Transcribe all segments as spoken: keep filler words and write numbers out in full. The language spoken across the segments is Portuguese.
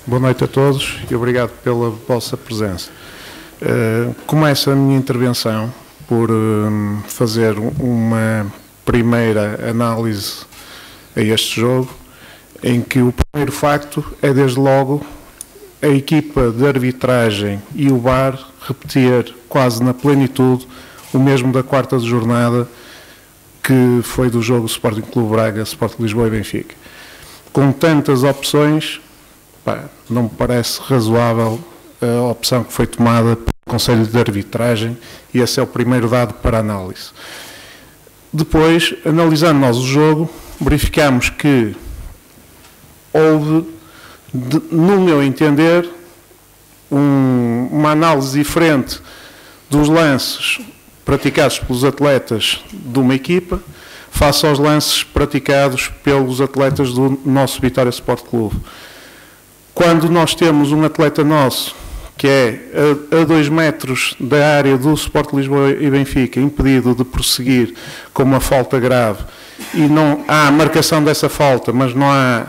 Boa noite a todos e obrigado pela vossa presença. Uh, começo a minha intervenção por uh, fazer uma primeira análise a este jogo, em que o primeiro facto é, desde logo, a equipa de arbitragem e o V A R repetir quase na plenitude o mesmo da quarta de jornada, que foi do jogo Sporting Clube Braga, Sporting Lisboa e Benfica. Com tantas opções, pá, não me parece razoável a opção que foi tomada pelo Conselho de Arbitragem, e esse é o primeiro dado para análise. Depois, analisando nós o jogo, verificamos que houve, de, no meu entender, um, uma análise diferente dos lances praticados pelos atletas de uma equipa face aos lances praticados pelos atletas do nosso Vitória Sport Clube. Quando nós temos um atleta nosso que é a, a dois metros da área do Sport Lisboa e Benfica, impedido de prosseguir com uma falta grave, e não há a marcação dessa falta, mas não há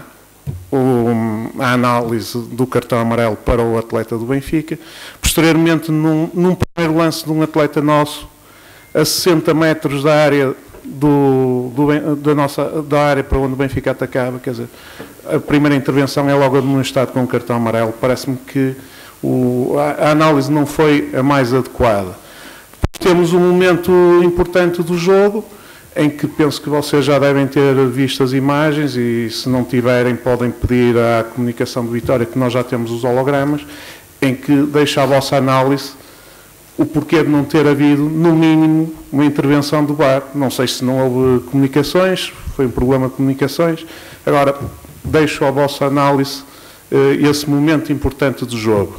o, a análise do cartão amarelo para o atleta do Benfica. Posteriormente, num, num primeiro lance de um atleta nosso, a sessenta metros da área do, do, da, nossa, da área para onde o Benfica atacava, quer dizer, a primeira intervenção é logo amonestado com um cartão amarelo. Parece-me que o, a, a análise não foi a mais adequada. Temos um momento importante do jogo, em que penso que vocês já devem ter visto as imagens, e se não tiverem podem pedir à comunicação de Vitória, que nós já temos os hologramas, em que deixa a vossa análise o porquê de não ter havido, no mínimo, uma intervenção do V A R. Não sei se não houve comunicações, foi um problema de comunicações. Agora, deixo à vossa análise uh, esse momento importante do jogo.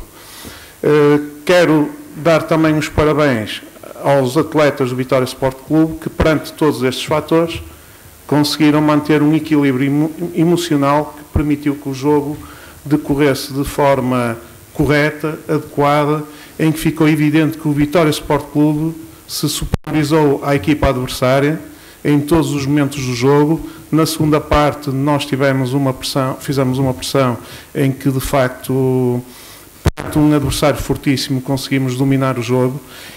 Uh, quero dar também os parabéns aos atletas do Vitória Sport Clube, que, perante todos estes fatores, conseguiram manter um equilíbrio emo emocional que permitiu que o jogo decorresse de forma correta, adequada, em que ficou evidente que o Vitória Sport Clube se superiorizou à equipa adversária em todos os momentos do jogo. Na segunda parte nós tivemos uma pressão, fizemos uma pressão em que, de facto, perante um adversário fortíssimo, conseguimos dominar o jogo,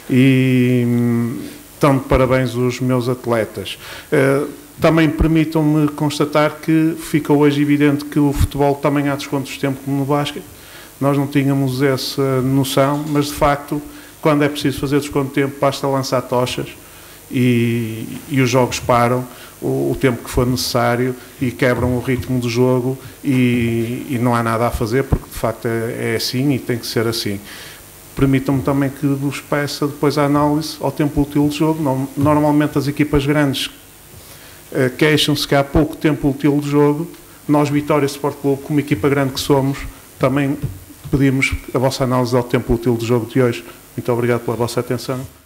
e estão de parabéns os meus atletas. Também permitam-me constatar que ficou hoje evidente que o futebol também há descontos de tempo, como no basquete. Nós não tínhamos essa noção, mas, de facto, quando é preciso fazer desconto de tempo, basta lançar tochas e, e os jogos param o, o tempo que for necessário e quebram o ritmo do jogo, e, e não há nada a fazer, porque, de facto, é, é assim e tem que ser assim. Permitam-me também que vos peça depois a análise ao tempo útil do jogo. Não, normalmente as equipas grandes uh, queixam-se que há pouco tempo útil do jogo. Nós, Vitória Sport Clube, como equipa grande que somos, também pedimos a vossa análise ao tempo útil do jogo de hoje. Muito obrigado pela vossa atenção.